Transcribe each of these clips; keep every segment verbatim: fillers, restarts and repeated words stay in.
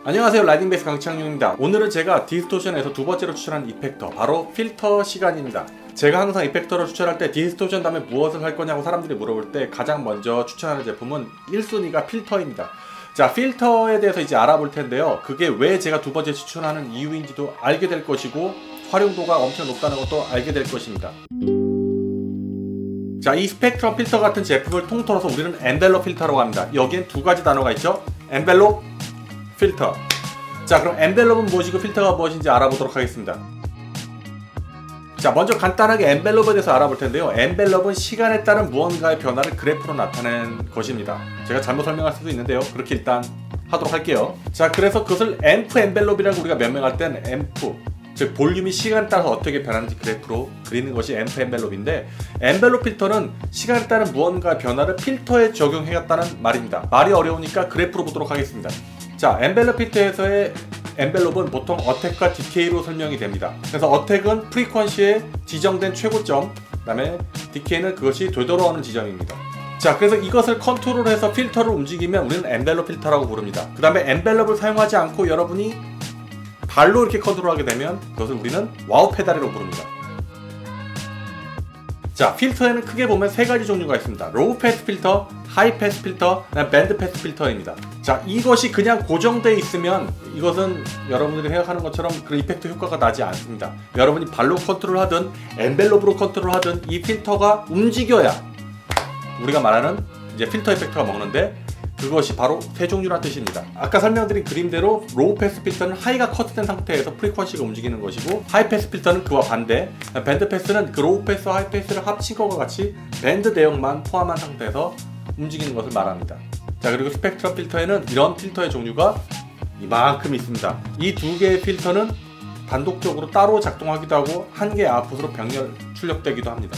안녕하세요, 라이딩베이스 강창용입니다. 오늘은 제가 디스토션에서 두 번째로 추천한 이펙터, 바로 필터 시간입니다. 제가 항상 이펙터를 추천할 때 디스토션 다음에 무엇을 할 거냐고 사람들이 물어볼 때 가장 먼저 추천하는 제품은 일 순위가 필터입니다. 자, 필터에 대해서 이제 알아볼 텐데요. 그게 왜 제가 두 번째 추천하는 이유인지도 알게 될 것이고 활용도가 엄청 높다는 것도 알게 될 것입니다. 자, 이 스펙트럼 필터 같은 제품을 통틀어서 우리는 엔벨롭 필터라고 합니다. 여기엔 두 가지 단어가 있죠. 엔벨롭, 필터. 자, 그럼 엔벨롭은 무엇이고 필터가 무엇인지 알아보도록 하겠습니다. 자, 먼저 간단하게 엔벨롭에 대해서 알아볼 텐데요. 엔벨롭은 시간에 따른 무언가의 변화를 그래프로 나타낸 것입니다. 제가 잘못 설명할 수도 있는데요. 그렇게 일단 하도록 할게요. 자, 그래서 그것을 앰프 엔벨롭이라고 우리가 명명할 땐 앰프, 즉 볼륨이 시간에 따라서 어떻게 변하는지 그래프로 그리는 것이 앰프 엔벨롭인데, 엔벨롭 필터는 시간에 따른 무언가의 변화를 필터에 적용해갔다는 말입니다. 말이 어려우니까 그래프로 보도록 하겠습니다. 자, 엔벨롭 필터에서의 엔벨롭은 보통 어택과 디케이로 설명이 됩니다. 그래서 어택은 프리퀀시의 지정된 최고점, 그 다음에 디케이는 그것이 되돌아오는 지점입니다. 자, 그래서 이것을 컨트롤해서 필터를 움직이면 우리는 엔벨롭 필터라고 부릅니다. 그 다음에 엔벨롭을 사용하지 않고 여러분이 발로 이렇게 컨트롤하게 되면 그것을 우리는 와우 페달이라고 부릅니다. 자, 필터에는 크게 보면 세 가지 종류가 있습니다. 로우 패스 필터, 하이 패스 필터, 밴드 패스 필터입니다. 자, 이것이 그냥 고정되어 있으면 이것은 여러분들이 생각하는 것처럼 그런 이펙트 효과가 나지 않습니다. 여러분이 발로 컨트롤하든 엔벨롭으로 컨트롤하든 이 필터가 움직여야 우리가 말하는 이제 필터 이펙트가 먹는데, 그것이 바로 세 종류라는 뜻입니다. 아까 설명드린 그림대로 로우 패스 필터는 하이가 커트된 상태에서 프리퀀시가 움직이는 것이고, 하이 패스 필터는 그와 반대, 밴드 패스는 그 로우 패스와 하이 패스를 합친 것과 같이 밴드 내용만 포함한 상태에서 움직이는 것을 말합니다. 자, 그리고 스펙트럼 필터에는 이런 필터의 종류가 이만큼 있습니다. 이 두 개의 필터는 단독적으로 따로 작동하기도 하고 한 개의 아웃풋으로 병렬 출력되기도 합니다.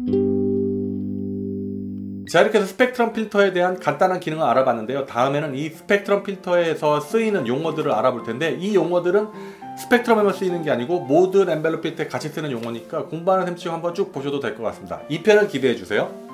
자, 이렇게 해서 스펙트럼 필터에 대한 간단한 기능을 알아봤는데요. 다음에는 이 스펙트럼 필터에서 쓰이는 용어들을 알아볼 텐데, 이 용어들은 스펙트럼에만 쓰이는 게 아니고 모든 엔벨롭 필터에 같이 쓰는 용어니까 공부하는 셈치고 한번 쭉 보셔도 될 것 같습니다. 이 편을 기대해 주세요.